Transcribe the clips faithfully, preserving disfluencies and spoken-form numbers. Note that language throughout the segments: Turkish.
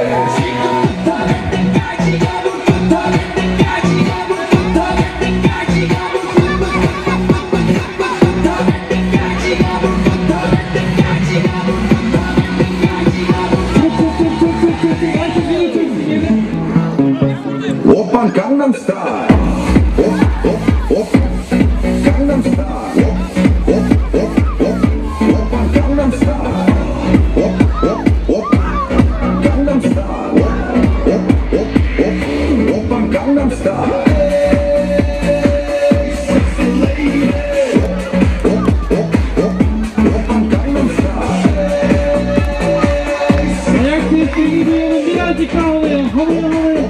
Oppan Gangnam Style. Op, op, op. Gangnam Style. Op, op, op, op. Oppan Gangnam Style. Op, op, op. Gangnam Style. Op, op, op, op. Oppan Gangnam Style. Sexy lady. Op, op, op. Oppan Gangnam Style. Ayak sesini duyalım, birazcık havlayalım. Havlayalım, havlayalım.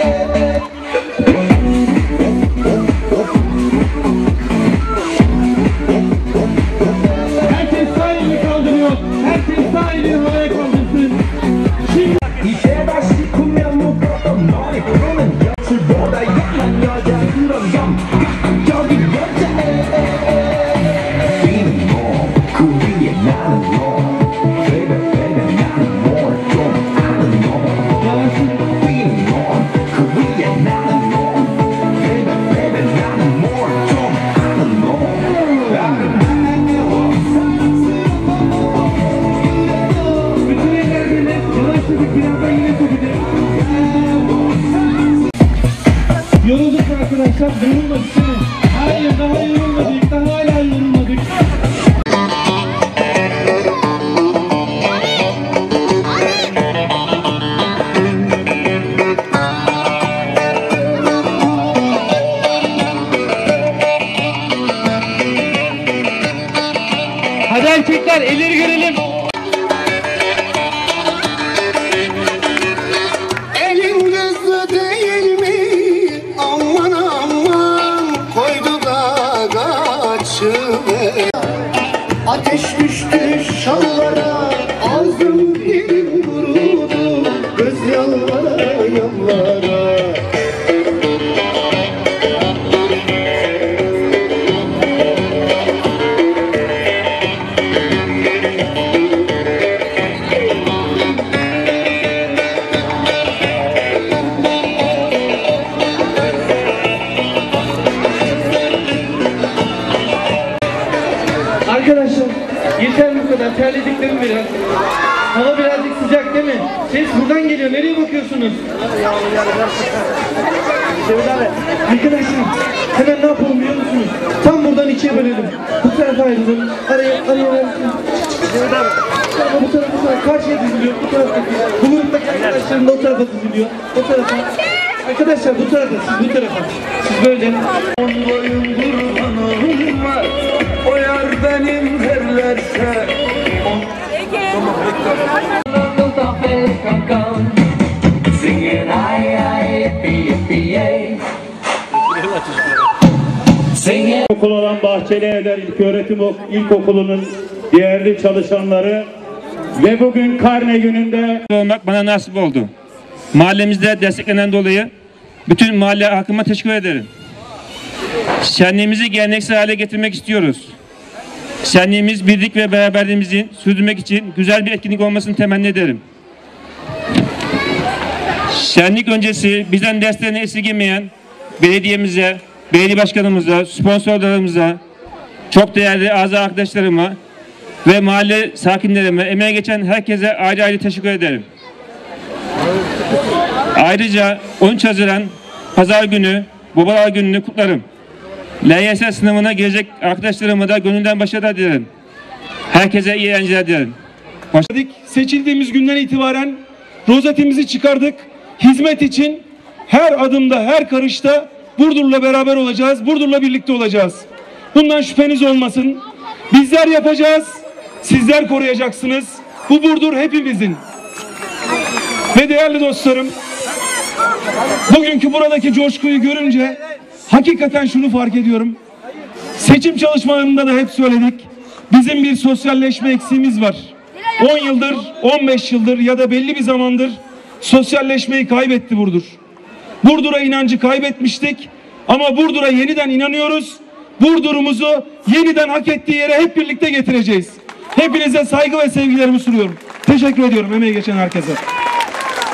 Herkes sağ elini kaldırıyor. Herkes sağ elini havaya kaldırsın. Şimdi 이제 다시 꾸며 묶었던 너의 꿈은 연출보다 약한 여자 그런 감각적인 여자애 뛰는 놈 그 위에 나는 놈 Baby baby 나는 뭘 좀 아는 놈 뛰는 놈 그 위에 나는 놈 Baby baby 나는 뭘 좀 아는 놈 bütün ellerine yanaştırdık, birazdan yine sokacağız. Yorulduk arkadaşlar, yorulmadık değil mi? Hayır, daha yorulmadık, daha hala yorulmadık. Hadi erkekler, elleri görelim. Elin kızı değil mi? Aman aman koydu da kaçıver. Ateş düştü şallara, ağzım dilim kurudu, göz yanlara yanlara. Arkadaşlar, yeter bu kadar, terlediklerim biraz. Hava birazcık sıcak değil mi? Ses buradan geliyor, nereye bakıyorsunuz? Arkadaşlar, hemen ne yapalım biliyor musunuz? Tam buradan ikiye bölelim. Bu tarafa ayrılalım. Araya, araya verin. Bu tarafa, bu tarafa, karşıya diziliyor, bu tarafa. Bu gruptaki arkadaşlarım da o tarafa diziliyor. O tarafa. Arkadaşlar bu tarafa, siz bu tarafa. Siz böyle. On boyundur hanım var, o yar benim derlerse. Okul olan Bahçeli Evler İlköğretim İlkokulu'nun değerli çalışanları ve bugün karne gününde olmak bana nasip oldu. Mahallemizde desteklenen dolayı bütün mahalle halkıma teşekkür ederim. Şenliğimizi geleneksel hale getirmek istiyoruz. Şenliğimiz birlik ve beraberliğimizi sürdürmek için güzel bir etkinlik olmasını temenni ederim. Şenlik öncesi bizden desteğini esirgemeyen belediyemize, belediye başkanımıza, sponsorlarımıza, çok değerli azı arkadaşlarıma ve mahalle sakinlerime, emeğe geçen herkese ayrı ayrı teşekkür ederim. Ayrıca on üç Haziran Pazar günü Babalar Günü'nü kutlarım. L Y S sınavına girecek arkadaşlarıma da gönülden başarılar dilerim. Herkese iyi eğlenceler dilerim. Başladık. Seçildiğimiz günden itibaren rozetimizi çıkardık. Hizmet için her adımda, her karışta Burdur'la beraber olacağız. Burdur'la birlikte olacağız. Bundan şüpheniz olmasın. Bizler yapacağız. Sizler koruyacaksınız. Bu Burdur hepimizin. Ve değerli dostlarım, bugünkü buradaki coşkuyu görünce hakikaten şunu fark ediyorum. Seçim çalışmalarında da hep söyledik. Bizim bir sosyalleşme eksiğimiz var. on yıldır, on beş yıldır ya da belli bir zamandır sosyalleşmeyi kaybetti Burdur. Burdur'a inancı kaybetmiştik ama Burdur'a yeniden inanıyoruz. Burdur'umuzu yeniden hak ettiği yere hep birlikte getireceğiz. Hepinize saygı ve sevgilerimi sunuyorum. Teşekkür ediyorum emeği geçen herkese.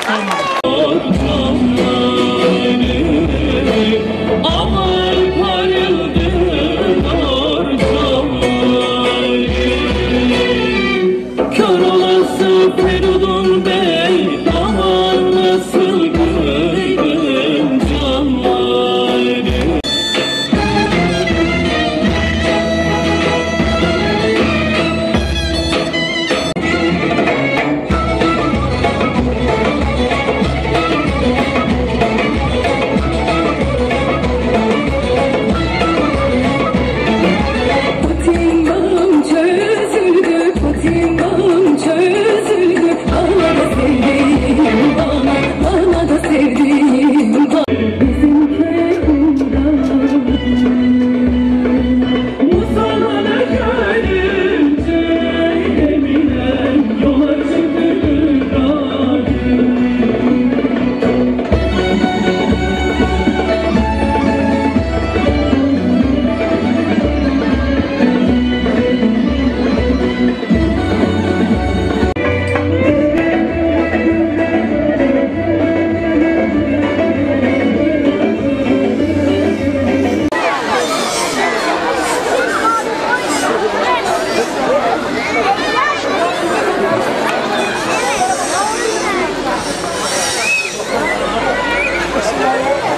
Thank you.